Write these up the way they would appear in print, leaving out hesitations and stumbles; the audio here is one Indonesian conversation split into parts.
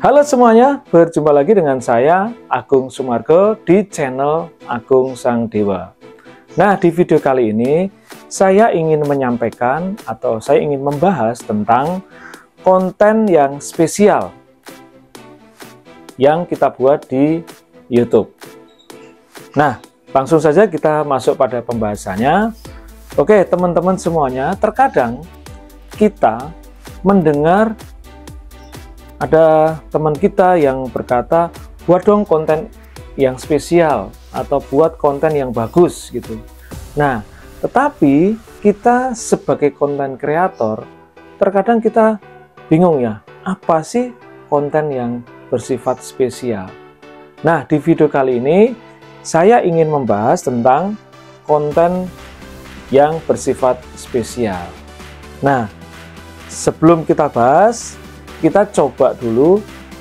Halo semuanya, berjumpa lagi dengan saya Agung Sumargo di channel Agung Sang Dewa. Nah, di video kali ini saya ingin menyampaikan atau saya ingin membahas tentang konten yang spesial yang kita buat di YouTube. Nah, langsung saja kita masuk pada pembahasannya. Oke, teman-teman semuanya, terkadang kita mendengar ada teman kita yang berkata, buat dong konten yang spesial atau buat konten yang bagus gitu. Nah, tetapi kita sebagai konten kreator terkadang kita bingung ya, apa sih konten yang bersifat spesial? Nah, di video kali ini saya ingin membahas tentang konten yang bersifat spesial. Nah, sebelum kita bahas, kita coba dulu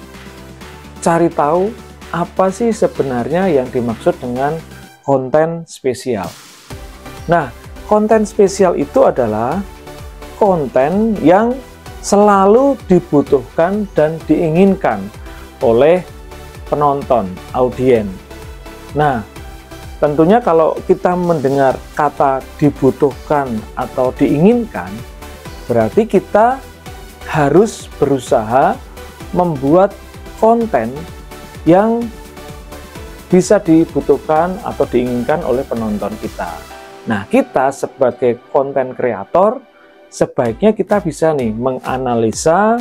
cari tahu apa sih sebenarnya yang dimaksud dengan konten spesial. Nah, konten spesial itu adalah konten yang selalu dibutuhkan dan diinginkan oleh penonton, audiens. Nah, tentunya kalau kita mendengar kata dibutuhkan atau diinginkan, berarti kita harus berusaha membuat konten yang bisa dibutuhkan atau diinginkan oleh penonton kita. Nah, kita sebagai konten kreator sebaiknya kita bisa nih menganalisa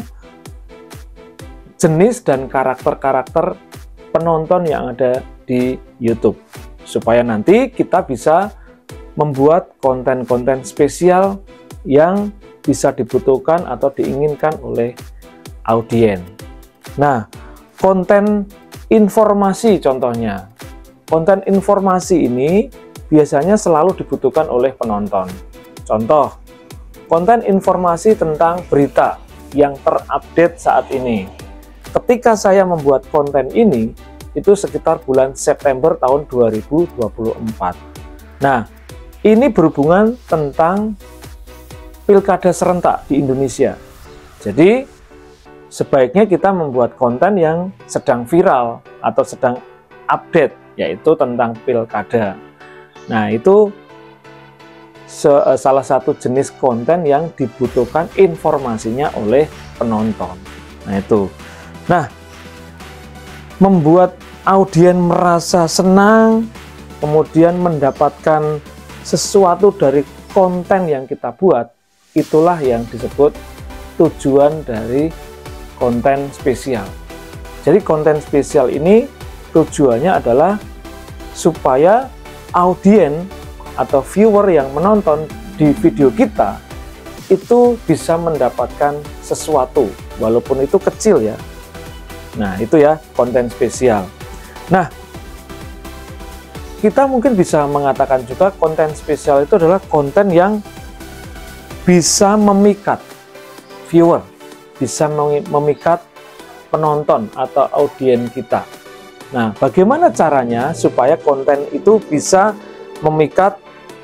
jenis dan karakter-karakter penonton yang ada di YouTube supaya nanti kita bisa membuat konten-konten spesial yang bisa dibutuhkan atau diinginkan oleh audiens. Nah, konten informasi contohnya. Konten informasi ini biasanya selalu dibutuhkan oleh penonton. Contoh, konten informasi tentang berita yang terupdate saat ini. Ketika saya membuat konten ini, itu sekitar bulan September tahun 2024. Nah, ini berhubungan tentang pilkada serentak di Indonesia. Jadi sebaiknya kita membuat konten yang sedang viral atau sedang update, yaitu tentang pilkada. Nah, itu salah satu jenis konten yang dibutuhkan informasinya oleh penonton. Nah, itu. Nah, membuat audiens merasa senang, kemudian mendapatkan sesuatu dari konten yang kita buat, itulah yang disebut tujuan dari konten spesial. Jadi konten spesial ini tujuannya adalah supaya audiens atau viewer yang menonton di video kita itu bisa mendapatkan sesuatu, walaupun itu kecil ya. Nah, itu ya konten spesial. Nah, kita mungkin bisa mengatakan juga konten spesial itu adalah konten yang bisa memikat viewer, bisa memikat penonton atau audiens kita. Nah, bagaimana caranya supaya konten itu bisa memikat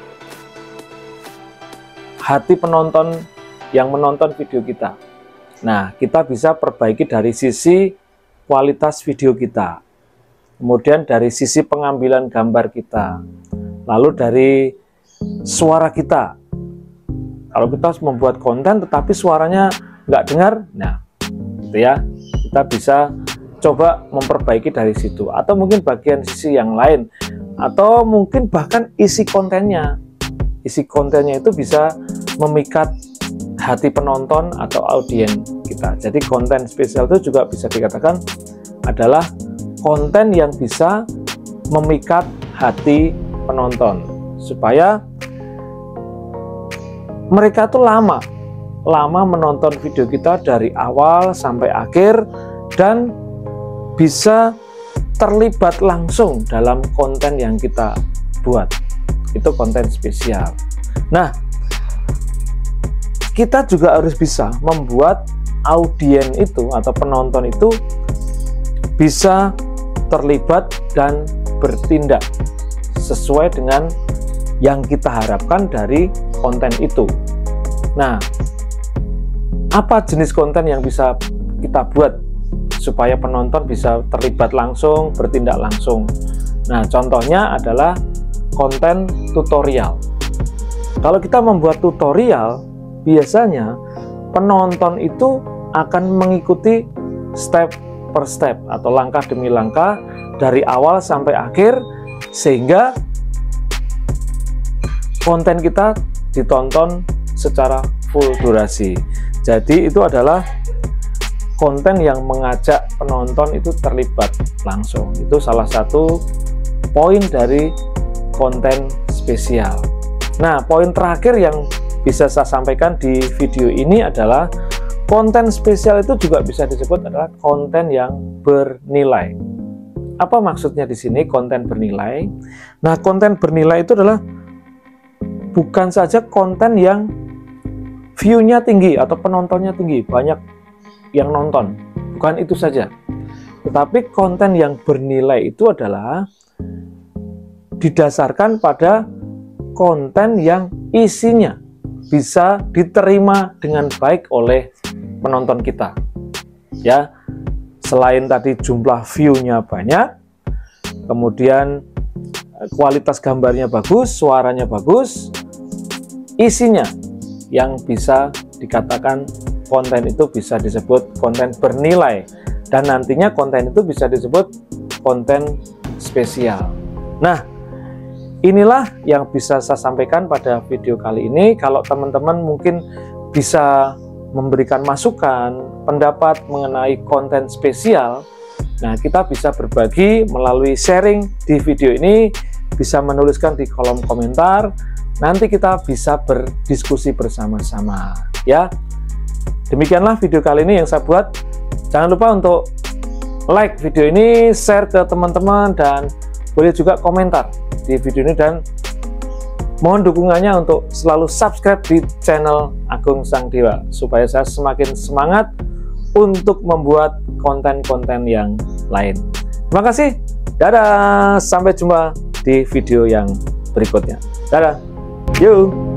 hati penonton yang menonton video kita? Nah, kita bisa perbaiki dari sisi kualitas video kita, kemudian dari sisi pengambilan gambar kita, lalu dari suara kita. Kalau kita membuat konten tetapi suaranya nggak dengar, nah itu ya, kita bisa coba memperbaiki dari situ. Atau mungkin bagian sisi yang lain, atau mungkin bahkan isi kontennya. Isi kontennya itu bisa memikat hati penonton atau audiens kita. Jadi konten spesial itu juga bisa dikatakan adalah konten yang bisa memikat hati penonton, supaya mereka tuh lama menonton video kita dari awal sampai akhir dan bisa terlibat langsung dalam konten yang kita buat. Itu konten spesial. Nah, kita juga harus bisa membuat audiens itu atau penonton itu bisa terlibat dan bertindak sesuai dengan yang kita harapkan dari konten itu. Nah, apa jenis konten yang bisa kita buat supaya penonton bisa terlibat langsung, bertindak langsung. Nah, contohnya adalah konten tutorial. Kalau kita membuat tutorial, biasanya penonton itu akan mengikuti step per step atau langkah demi langkah dari awal sampai akhir, sehingga konten kita ditonton secara full durasi. Jadi itu adalah konten yang mengajak penonton itu terlibat langsung. Itu salah satu poin dari konten spesial. Nah, poin terakhir yang bisa saya sampaikan di video ini adalah konten spesial itu juga bisa disebut adalah konten yang bernilai. Apa maksudnya di sini konten bernilai? Nah, konten bernilai itu adalah bukan saja konten yang view-nya tinggi atau penontonnya tinggi, banyak yang nonton, bukan itu saja. Tetapi konten yang bernilai itu adalah didasarkan pada konten yang isinya bisa diterima dengan baik oleh penonton kita. Ya, selain tadi jumlah view-nya banyak, kemudian kualitas gambarnya bagus, suaranya bagus, isinya yang bisa dikatakan konten itu bisa disebut konten bernilai, dan nantinya konten itu bisa disebut konten spesial. Nah, inilah yang bisa saya sampaikan pada video kali ini. Kalau teman-teman mungkin bisa memberikan masukan, pendapat mengenai konten spesial, nah kita bisa berbagi melalui sharing di video ini, bisa menuliskan di kolom komentar, nanti kita bisa berdiskusi bersama-sama ya. Demikianlah video kali ini yang saya buat. Jangan lupa untuk like video ini, share ke teman-teman, dan boleh juga komentar di video ini, dan mohon dukungannya untuk selalu subscribe di channel Agung Sang Dewa supaya saya semakin semangat untuk membuat konten-konten yang lain. Terima kasih. Dadah. Sampai jumpa di video yang berikutnya. Dadah. Yuk.